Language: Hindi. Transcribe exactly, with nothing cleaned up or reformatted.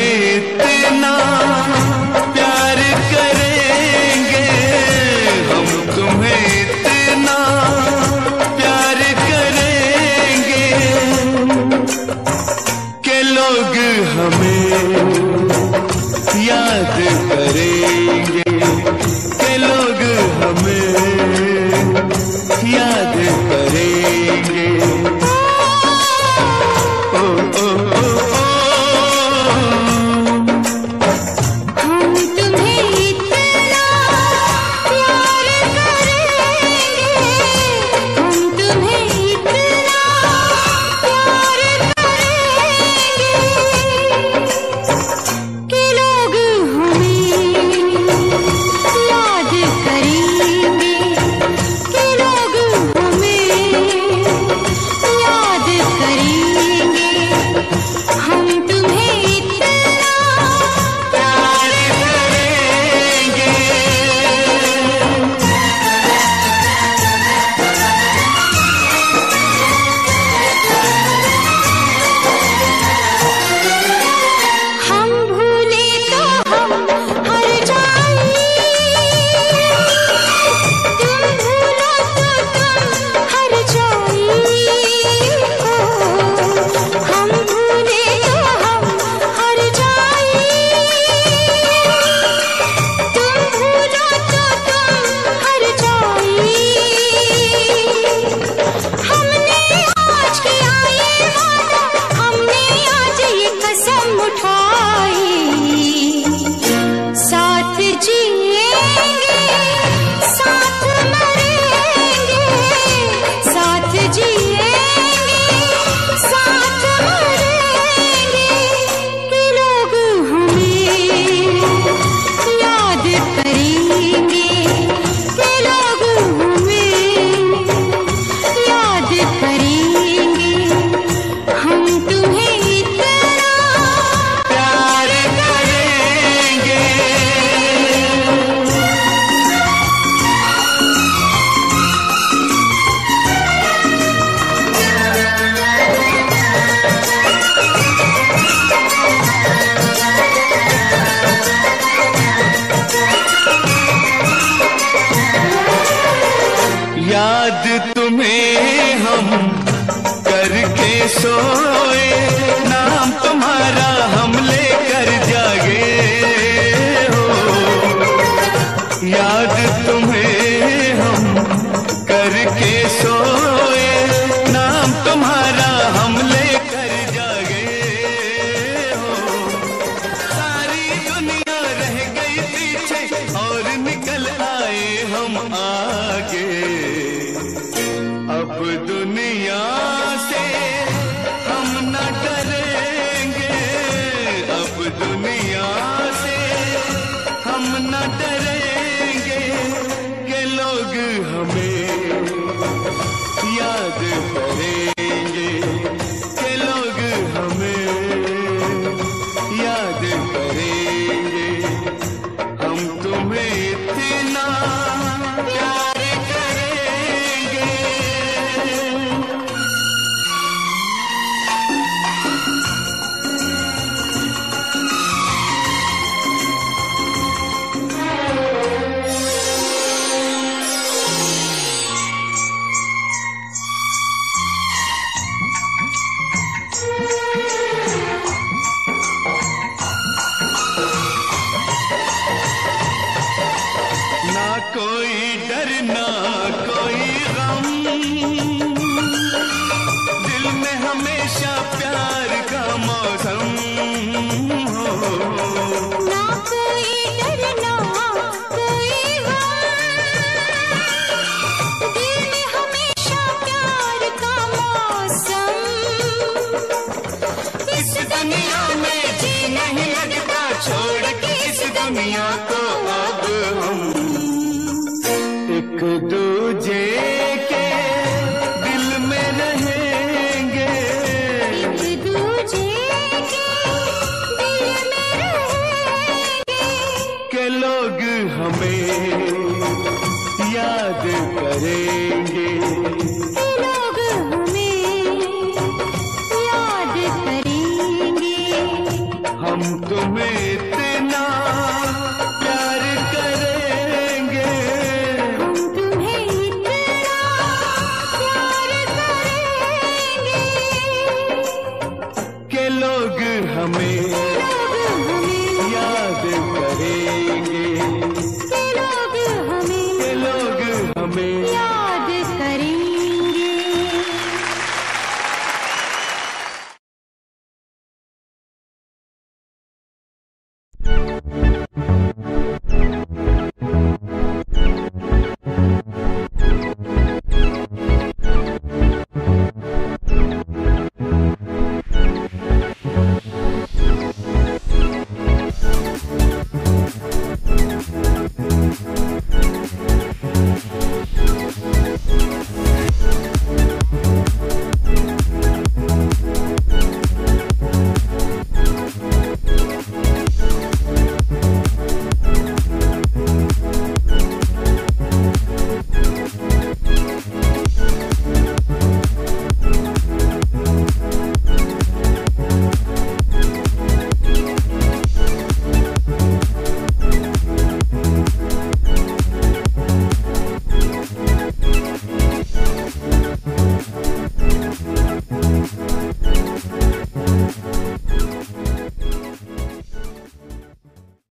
इतना प्यार करेंगे, हम तुम्हें इतना प्यार करेंगे कि लोग हमें याद करेंगे, कि लोग हमें याद करेंगे। ओ, ओ, ओ, ओ, हम तुम्हें इतना प्यार करेंगे, हम तुम्हें इतना प्यार करेंगे कि लोग हमें याद करेंगे, कि लोग हमें याद करेंगे। हम तुम्हें इतना प्यार करेंगे। हम भूले तो हम हर जाएं, तुम भूलो तो तुम हर जाएं। हम भूले तो हम हर जाएं, तुम भूलो तो तुम हर जाएं। हमने आज किया ये वादा, हमने आज ये कसम उठाई, साथ जिएंगे साथ मरेंगे, साथ जिएंगे साथ मरेंगे कि लोग हमें याद करेंगे, कि लोग हमें याद करेंगे। हम तुम्हें इतना प्यार करेंगे। याद तुम्हें हम करके सोए, नाम तुम्हारा हम लेकर जागे हो। याद तुम्हें हम करके सोए, नाम तुम्हारा हम लेकर जागे हो। सारी दुनिया रह गई पीछे और निकल आए हम आगे। अब दुनिया से हम न डरेंगे, अब दुनिया से हम न डरेंगे कि लोग हमें याद करेंगे, कि लोग हमें याद करेंगे। हम तुम्हें इतना प्यार करेंगे। ना कोई डर ना कोई गम, दिल में हमेशा प्यार का मौसम हो। ना कोई डर ना कोई गम, दिल में हमेशा प्यार का मौसम। इस दुनिया में जी नहीं लगता, छोड़ के इस दुनिया को अब हम एक दूजे के दिल में रहेंगे, एक दूजे के दिल में रहेंगे कि लोग हमें याद करेंगे, कि लोग हमें याद करेंगे। हम तुम्हें इतना